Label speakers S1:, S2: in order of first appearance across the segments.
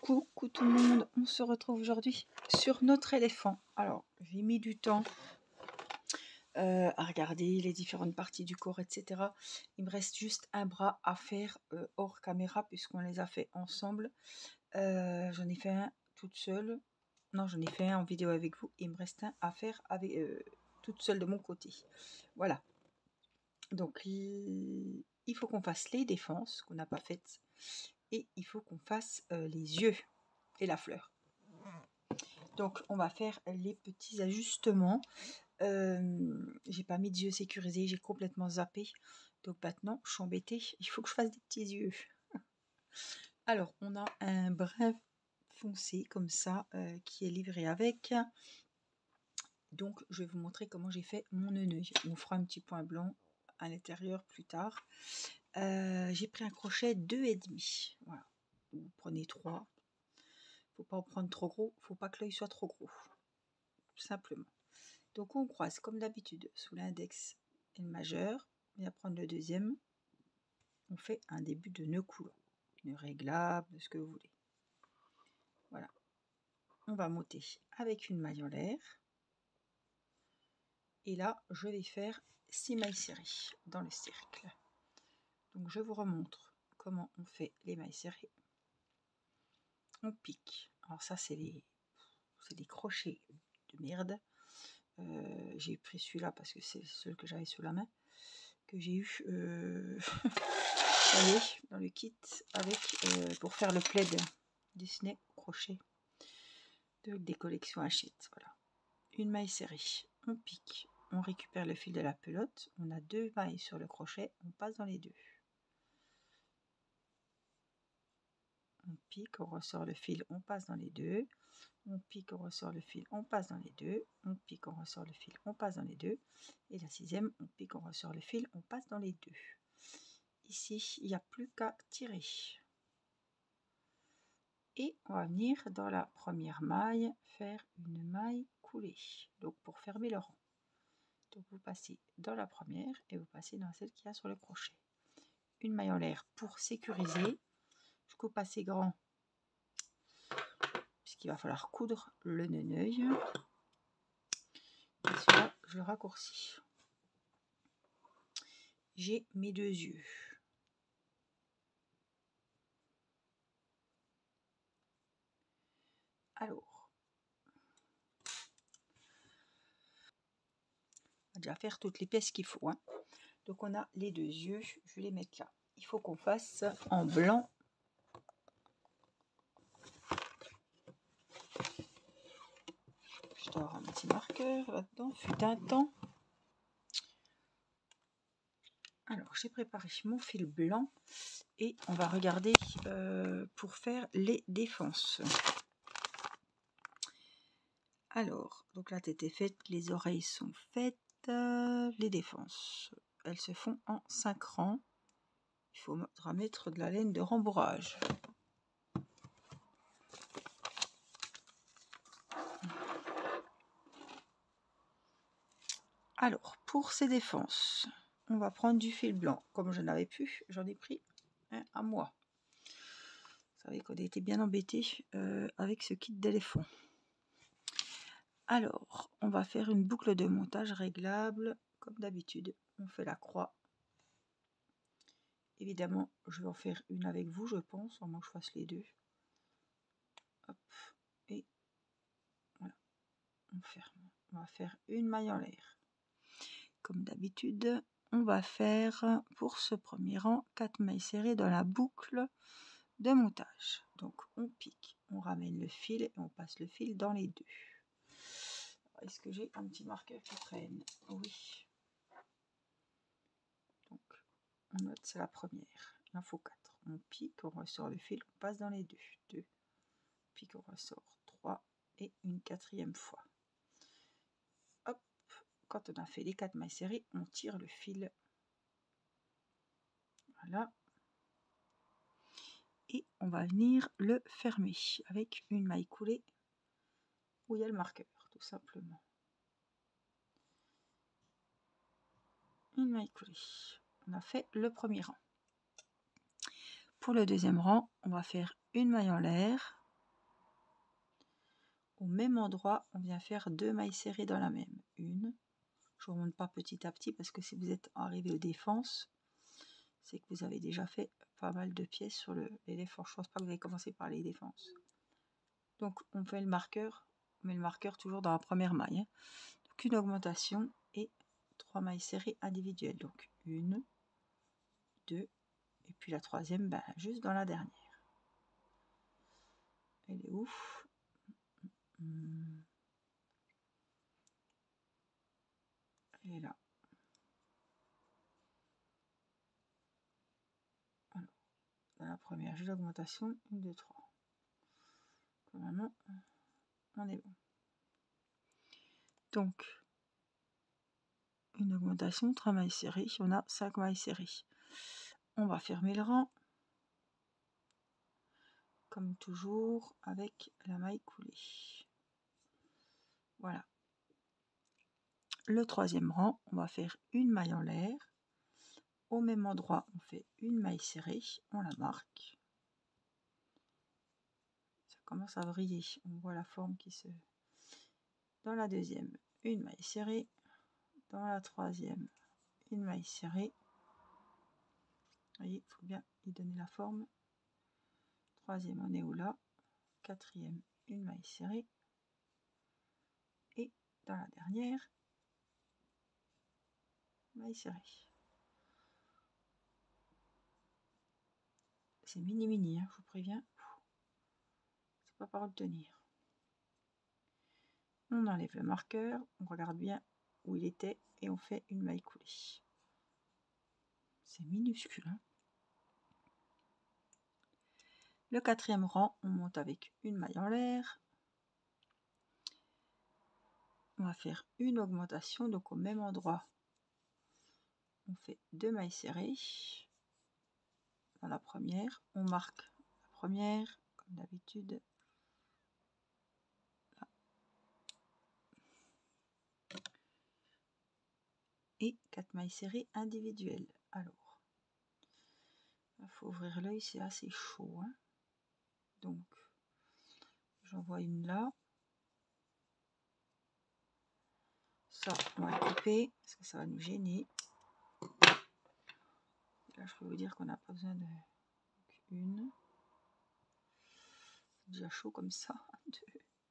S1: Coucou tout le monde, on se retrouve aujourd'hui sur notre éléphant. Alors, j'ai mis du temps à regarder les différentes parties du corps, etc. Il me reste juste un bras à faire hors caméra puisqu'on les a fait ensemble. J'en ai fait un toute seule. Non, j'en ai fait un en vidéo avec vous. Il me reste un à faire avec toute seule de mon côté. Voilà. Donc, il faut qu'on fasse les défenses qu'on n'a pas faites. Et il faut qu'on fasse les yeux et la fleur. Donc on va faire les petits ajustements. J'ai pas mis d'yeux sécurisés, j'ai complètement zappé. Donc maintenant je suis embêtée, il faut que je fasse des petits yeux. Alors on a un brun foncé comme ça qui est livré avec. Donc je vais vous montrer comment j'ai fait mon œil. On fera un petit point blanc à l'intérieur plus tard. J'ai pris un crochet 2,5. Voilà. Vous prenez 3. Faut pas en prendre trop gros, faut pas que l'œil soit trop gros. Tout simplement. Donc on croise comme d'habitude sous l'index et le majeur. On vient prendre le deuxième. On fait un début de nœud coulant. Nœud réglable, ce que vous voulez. Voilà. On va monter avec une maille en l'air. Et là, je vais faire 6 mailles serrées dans le cercle. Donc je vous remontre comment on fait les mailles serrées. On pique. Alors ça, c'est des crochets de merde. J'ai pris celui-là parce que c'est celui que j'avais sous la main, que j'ai eu dans le kit avec pour faire le plaid Disney crochet des collections Hachette. Voilà, une maille serrée, on pique, on récupère le fil de la pelote, on a 2 mailles sur le crochet, on passe dans les deux, on pique, on ressort le fil, on passe dans les deux, on pique, on ressort le fil, on passe dans les deux, on pique, on ressort le fil, on passe dans les deux, et la sixième, on pique, on ressort le fil, on passe dans les deux. Ici, il n'y a plus qu'à tirer. Et on va venir dans la première maille faire une maille coulée, donc pour fermer le rang. Donc vous passez dans la première et vous passez dans celle qui a sur le crochet. Une maille en l'air pour sécuriser. Je coupe assez grand puisqu'il va falloir coudre le nœud. Et celui-là, je le raccourcis. J'ai mes 2 yeux. Alors, on va déjà faire toutes les pièces qu'il faut. Hein. Donc on a les 2 yeux, je vais les mettre là. Il faut qu'on fasse en blanc. Je dois avoir un petit marqueur là-dedans, fut un temps. Alors j'ai préparé mon fil blanc et on va regarder pour faire les défenses. Alors, donc la tête est faite, les oreilles sont faites, les défenses, elles se font en 5 rangs. Il faudra mettre de la laine de rembourrage. Alors, pour ces défenses, on va prendre du fil blanc. Comme je n'avais plus, j'en ai pris un à moi. Vous savez qu'on a été bien embêtés avec ce kit d'éléphant. Alors, on va faire une boucle de montage réglable, comme d'habitude. On fait la croix. Évidemment, je vais en faire une avec vous, je pense, au moins que je fasse les deux. Hop, et voilà, on ferme. On va faire une maille en l'air. Comme d'habitude, on va faire, pour ce premier rang, 4 mailles serrées dans la boucle de montage. Donc, on pique, on ramène le fil et on passe le fil dans les deux. Est-ce que j'ai un petit marqueur qui traîne? Oui. Donc, on note, c'est la première. Il en faut 4. On pique, on ressort le fil, on passe dans les deux. 2, pique, on ressort 3 et une 4e fois. Hop, quand on a fait les 4 mailles serrées, on tire le fil. Voilà. Et on va venir le fermer avec une maille coulée où il y a le marqueur, tout simplement. Une maille coulée. On a fait le premier rang. Pour le deuxième rang, on va faire une maille en l'air au même endroit, on vient faire 2 mailles serrées dans la même. Une, je ne remonte pas petit à petit parce que si vous êtes arrivé aux défenses, c'est que vous avez déjà fait pas mal de pièces sur les défenses. Je pense pas que vous avez commencé par les défenses. Donc on fait le marqueur, on met le marqueur toujours dans la première maille. Hein. Donc une augmentation et 3 mailles serrées individuelles. Donc 1, 2, et puis la troisième, ben, juste dans la dernière. Elle est ouf. Elle est là. Alors, dans la première, j'ai l'augmentation, 1, 2, 3. Normalement, on est bon. Donc, une augmentation, 3 mailles serrées, on a 5 mailles serrées. On va fermer le rang, comme toujours, avec la maille coulée. Voilà. Le troisième rang, on va faire une maille en l'air. Au même endroit, on fait une maille serrée, on la marque. Ça commence à vriller, on voit la forme qui se... Dans la deuxième, une maille serrée. Dans la troisième, une maille serrée. Vous voyez, il faut bien y donner la forme. Troisième, on est où là? Quatrième, une maille serrée. Et dans la dernière, maille serrée. C'est mini, hein, je vous préviens. C'est pas par obtenir. On enlève le marqueur, on regarde bien où il était et on fait une maille coulée. C'est minuscule. Hein. Le quatrième rang, on monte avec une maille en l'air. On va faire une augmentation, donc au même endroit, on fait 2 mailles serrées. Dans la première, on marque la première, comme d'habitude. Et 4 mailles serrées individuelles. Alors, il faut ouvrir l'œil, c'est assez chaud. Hein. Donc, j'en vois une là. Ça, on va le couper parce que ça va nous gêner. Là, je peux vous dire qu'on n'a pas besoin de... Donc, une. C'est déjà chaud comme ça. 2.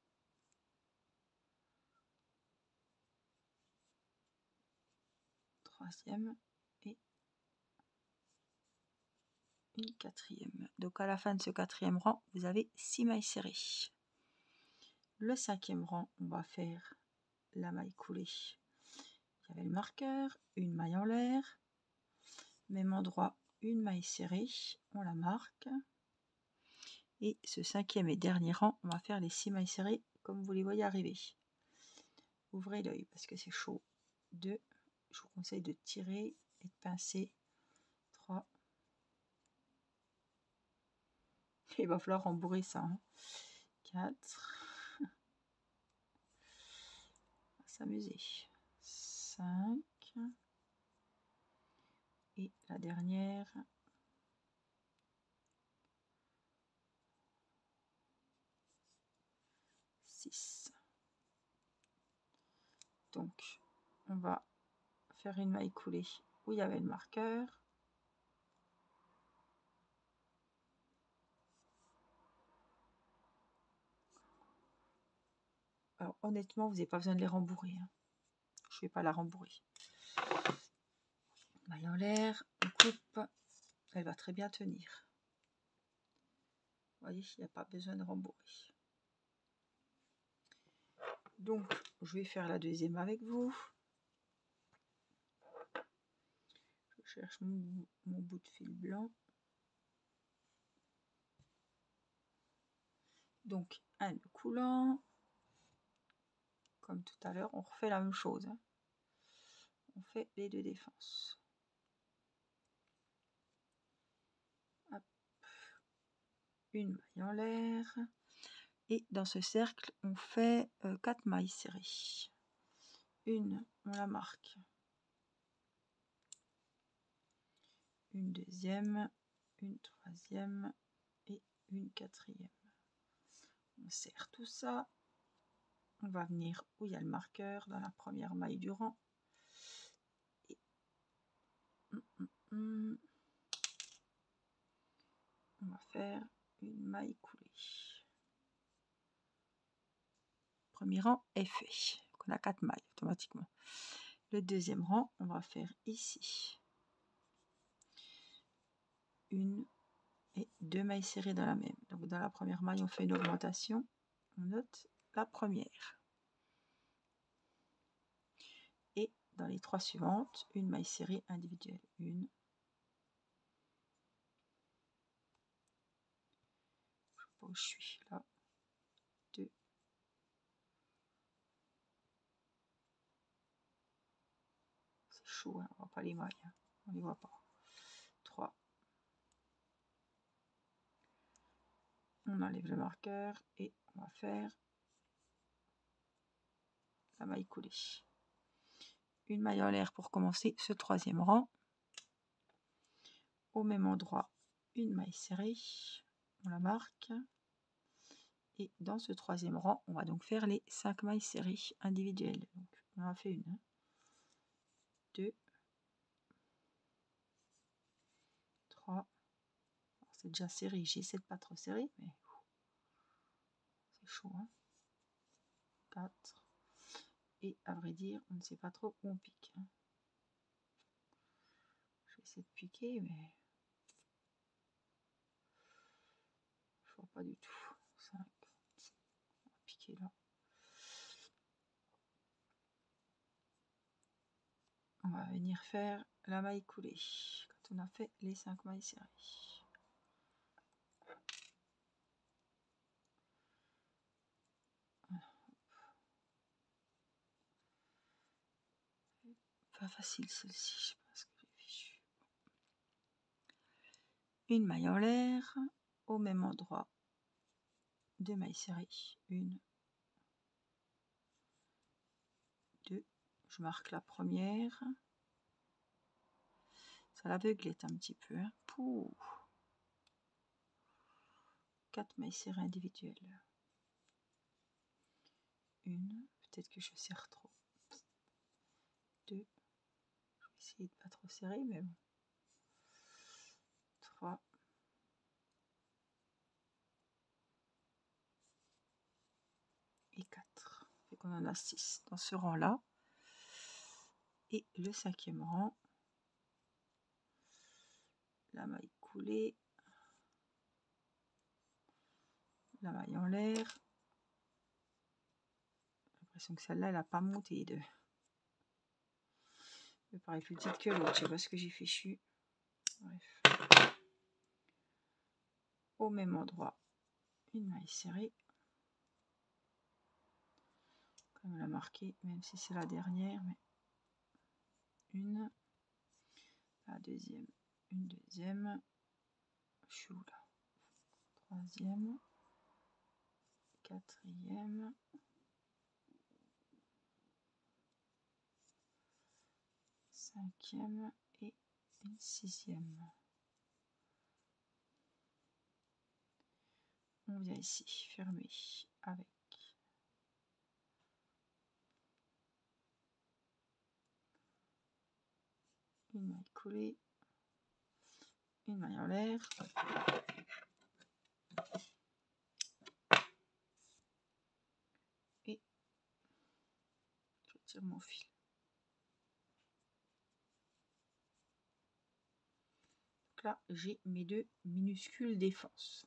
S1: Troisième. Et une quatrième. Donc, à la fin de ce quatrième rang, vous avez 6 mailles serrées. Le cinquième rang, on va faire la maille coulée. Il y avait le marqueur, une maille en l'air. Même endroit, une maille serrée. On la marque. Et ce cinquième et dernier rang, on va faire les 6 mailles serrées comme vous les voyez arriver. Ouvrez l'œil parce que c'est chaud. 2, je vous conseille de tirer et de pincer. 3. Il va falloir rembourrer ça. Hein. 4. On va s'amuser. 5. Et la dernière. 6. Donc, on va faire une maille coulée où il y avait le marqueur. Alors, honnêtement, vous n'avez pas besoin de les rembourrer. Hein. Je ne vais pas la rembourrer. Maille en l'air, on coupe. Elle va très bien tenir. Vous voyez, il n'y a pas besoin de rembourrer. Donc, je vais faire la deuxième avec vous. Je cherche mon bout de fil blanc. Donc, un nœud coulant. Comme tout à l'heure, on refait la même chose. Hein. On fait les 2 défenses. Hop. Une maille en l'air. Et dans ce cercle, on fait 4 mailles serrées. Une, on la marque. Une deuxième, une troisième et une quatrième. On serre tout ça. On va venir où il y a le marqueur, dans la première maille du rang. Et on va faire une maille coulée. Premier rang est fait. On a 4 mailles automatiquement. Le deuxième rang, on va faire ici une et 2 mailles serrées dans la même. Donc dans la première maille, on fait une augmentation. On note la première. Et dans les 3 suivantes, une maille serrée individuelle. Une. Je sais pas où je suis là. 2. C'est chaud, hein, on voit pas les mailles. Hein. On les voit pas. 3. On enlève le marqueur et on va faire la maille coulée. Une maille en l'air pour commencer ce troisième rang. Au même endroit, une maille serrée. On la marque. Et dans ce troisième rang, on va donc faire les 5 mailles serrées individuelles. Donc, on en a fait une. 2. 3. C'est déjà serré. J'essaie de pas trop serrer, mais c'est chaud. Hein. 4. Et à vrai dire, on ne sait pas trop où on pique. Hein. Je vais essayer de piquer, mais je vois pas du tout. 5. On va piquer là. On va venir faire la maille coulée quand on a fait les 5 mailles serrées. Pas facile celle-ci, je pense que j'ai fichu. Une maille en l'air, au même endroit, 2 mailles serrées, 1, 2, je marque la première, ça l'aveuglette un petit peu, hein. 4 mailles serrées individuelles, 1, peut-être que je serre trop, 2, je vais essayer de pas trop serrer, mais bon, 3, et 4. Fait qu'on en a 6 dans ce rang-là. Et le 5e rang, la maille coulée, la maille en l'air. J'ai l'impression que celle-là, elle n'a pas monté de. Elle paraît plus petite que l'autre, je sais pas ce que j'ai fichu. Bref. Au même endroit, une maille serrée. Comme la marqué, même si c'est la dernière, mais une, la deuxième, une deuxième, je suis où là, troisième, quatrième, cinquième et une sixième. On vient ici fermer avec une maille coulée, une maille en l'air, et je tire mon fil. Donc là, j'ai mes 2 minuscules défenses.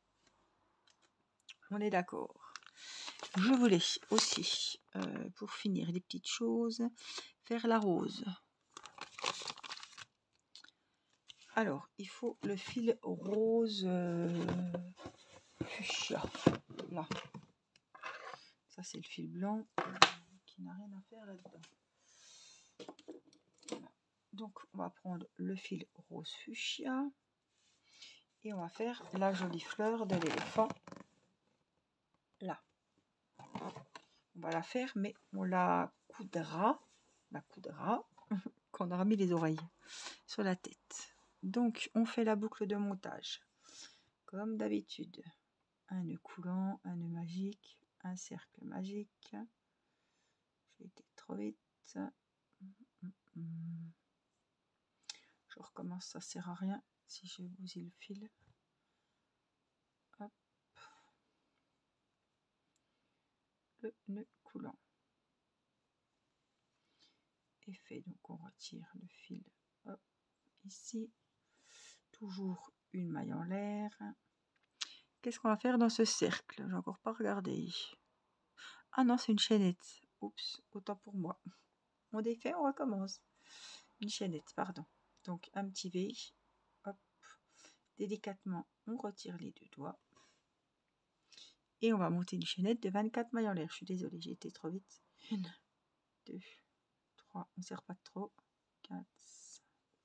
S1: On est d'accord. Je voulais aussi, pour finir les petites choses, faire la rose. Alors, il faut le fil rose fuchsia. Là. Ça, c'est le fil blanc qui n'a rien à faire là-dedans. Voilà. Donc, on va prendre le fil rose fuchsia et on va faire la jolie fleur de l'éléphant. Là. On va la faire, mais on la coudra quand on aura mis les oreilles sur la tête. Donc, on fait la boucle de montage. Comme d'habitude. Un nœud coulant, un nœud magique, un cercle magique. J'ai été trop vite. Je recommence, ça sert à rien si je bousille le fil. Hop. Le nœud coulant est fait, donc on retire le fil, hop, ici. Toujours une maille en l'air. Qu'est-ce qu'on va faire dans ce cercle? J'ai encore pas regardé. Ah non, c'est une chaînette. Oups, autant pour moi. On défait, on recommence. Une chaînette, pardon. Donc un petit V. Hop. Délicatement, on retire les deux doigts. Et on va monter une chaînette de 24 mailles en l'air. Je suis désolée, j'ai été trop vite. 1, 2, 3, on ne serre pas trop. 4, 5.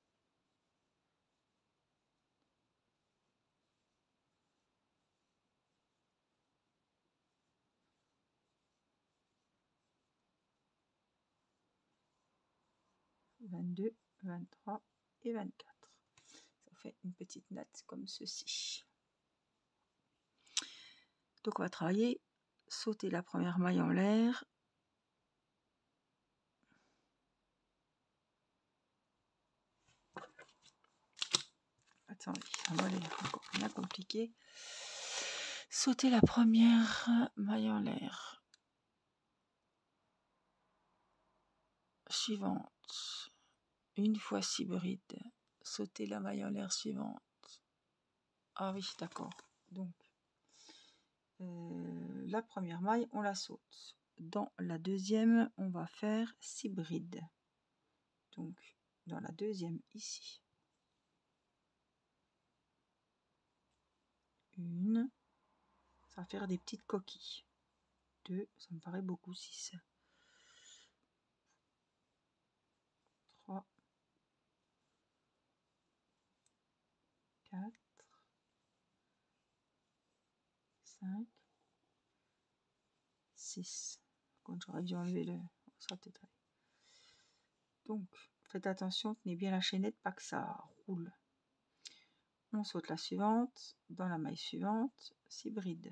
S1: 22, 23 et 24. Ça fait une petite natte comme ceci. Donc on va travailler, sauter la première maille en l'air. Attendez, ça va aller encore bien compliqué. Sauter la première maille en l'air. Suivante. Une fois 6 brides. Sauter la maille en l'air suivante. Ah oui, d'accord. Donc, la première maille, on la saute. Dans la deuxième, on va faire 6 brides. Donc, dans la deuxième, ici. 1. Ça va faire des petites coquilles. 2, ça me paraît beaucoup, 6. 3. 4. 5. 6. Quand j'aurais dû enlever le... Ça peut-être aller. Donc, faites attention, tenez bien la chaînette, pas que ça roule. On saute la suivante. Dans la maille suivante, 6 brides.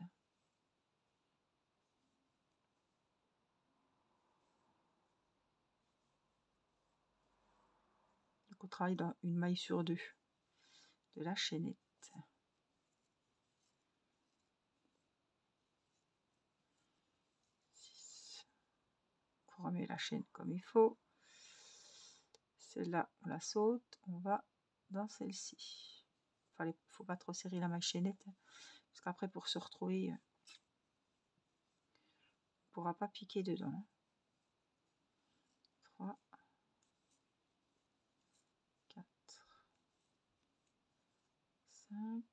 S1: Donc, on travaille dans une maille sur 2 de la chaînette. On remet la chaîne comme il faut. Celle-là, on la saute. On va dans celle-ci. Il ne faut pas trop serrer la maille chaînette. Parce qu'après, pour se retrouver, on ne pourra pas piquer dedans. 3, 4, 5,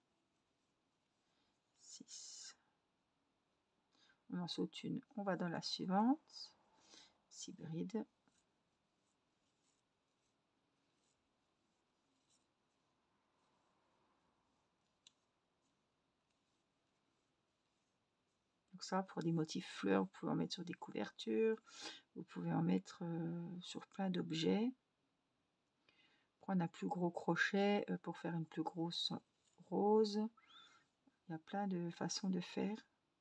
S1: 6. On en saute une. On va dans la suivante. 6 brides. Donc ça, pour des motifs fleurs, vous pouvez en mettre sur des couvertures. Vous pouvez en mettre sur plein d'objets. Prendre un plus gros crochet pour faire une plus grosse rose. Il y a plein de façons de faire.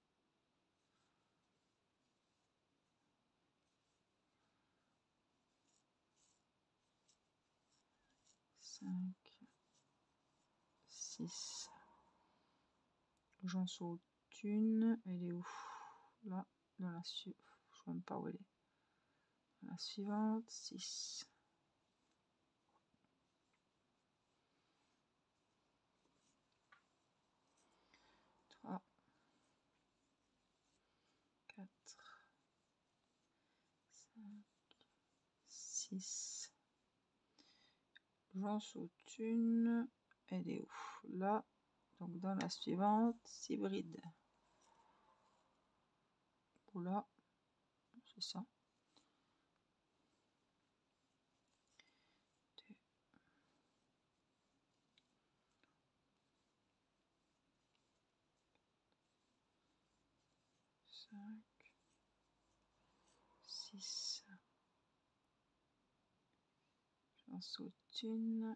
S1: Cinq, 6. J'en saute une. Elle est où? Là, dans la suivante. Je ne sais même pas où elle est. Dans la suivante, 6. 3, 4, 5, 6. J'en saute une. Elle est où? Là. Donc dans la suivante, 6 brides. Oula, c'est ça. 2, 5, 6. J'en saute une.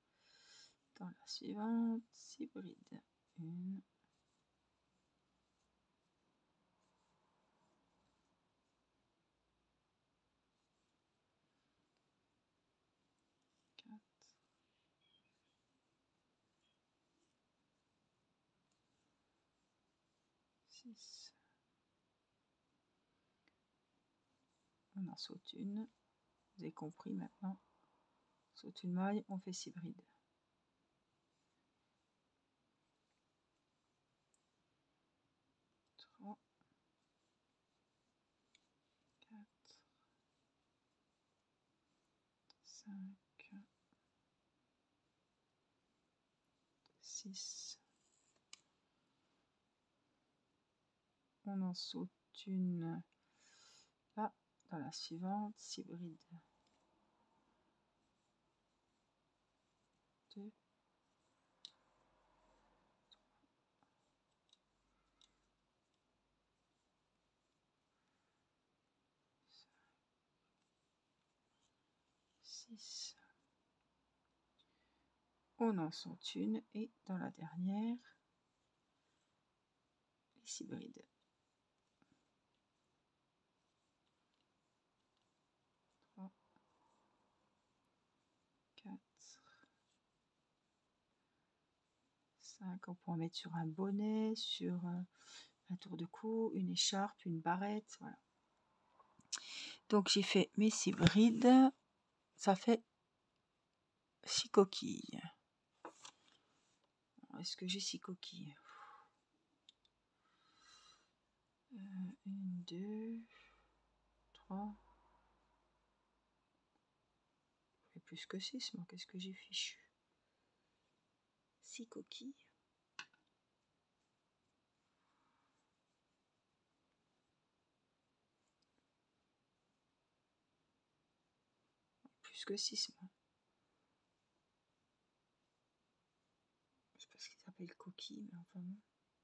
S1: Dans la suivante, 6 brides. 1, 6. On en saute une. Vous avez compris maintenant. On saute une maille, on fait 6 brides. 3, 4, 5, 6. On en saute une là, dans la suivante, 6 brides. 2, 6. On en saute une et dans la dernière, les 6 brides. 3, 4, 5. On peut en mettre sur un bonnet, sur un tour de cou, une écharpe, une barrette, voilà. Donc j'ai fait mes 6 brides, ça fait 6 coquilles. Est-ce que j'ai 6 coquilles? 1, 2, 3. Et plus que 6, moi qu'est-ce que j'ai fichu? 6 coquilles. Plus que 6, moi. Je sais pas ce qu'ils appellent coquille, mais enfin bon.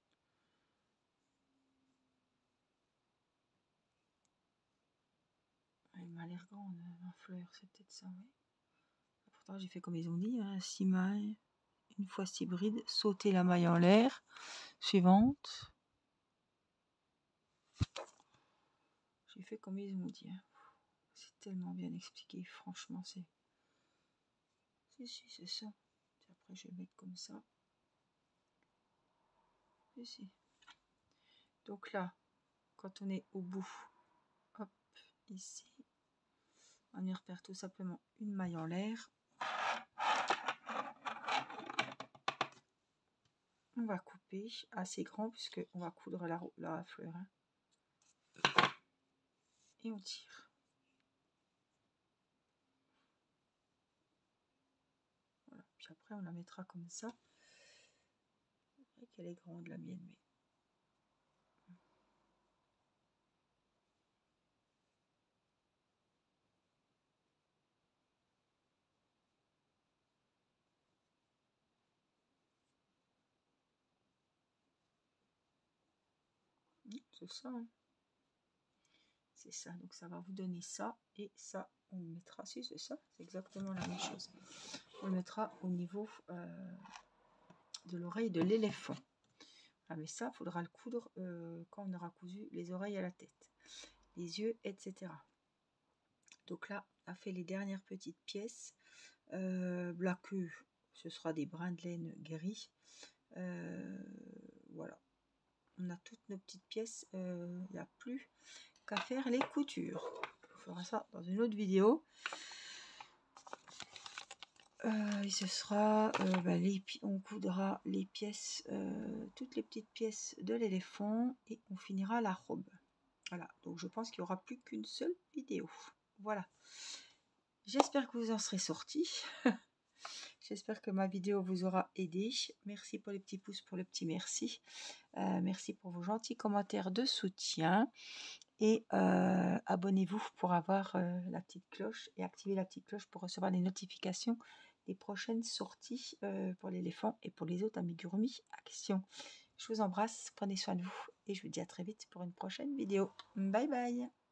S1: Elle m'a l'air grande, ma fleur, c'est peut-être ça, oui. Pourtant, j'ai fait comme ils ont dit, hein, 6 mailles, une fois 6 brides, sauter la maille en l'air, suivante. J'ai fait comme ils ont dit. Hein. C'est tellement bien expliqué, franchement, c'est... Si, c'est ça. Après, je vais mettre comme ça. Si. Donc là, quand on est au bout, hop, ici, on y repère tout simplement une maille en l'air. On va couper assez grand puisque on va coudre la fleur. Hein. Et on tire. Voilà. Puis après, on la mettra comme ça. C'est vrai qu'elle est grande, la mienne, mais... C'est ça. Hein. C'est ça. Donc, ça va vous donner ça. Et ça, on le mettra... Si, c'est ça. C'est exactement la même chose. On le mettra au niveau de l'oreille de l'éléphant. Ah, mais ça, il faudra le coudre quand on aura cousu les oreilles à la tête, les yeux, etc. Donc là, on a fait les dernières petites pièces. La queue, ce sera des brins de laine gris. Voilà. On a toutes nos petites pièces. Il n'y a plus qu'à faire les coutures. On fera ça dans une autre vidéo. Et ce sera, on coudra les pièces, toutes les petites pièces de l'éléphant et on finira la robe. Voilà, donc je pense qu'il n'y aura plus qu'une seule vidéo. Voilà. J'espère que vous en serez sortis. J'espère que ma vidéo vous aura aidé. Merci pour les petits pouces, pour le petit merci. Merci pour vos gentils commentaires de soutien. Et abonnez-vous pour avoir la petite cloche et activer la petite cloche pour recevoir les notifications des prochaines sorties pour l'éléphant et pour les autres amigurumi action. Je vous embrasse, prenez soin de vous et je vous dis à très vite pour une prochaine vidéo. Bye bye.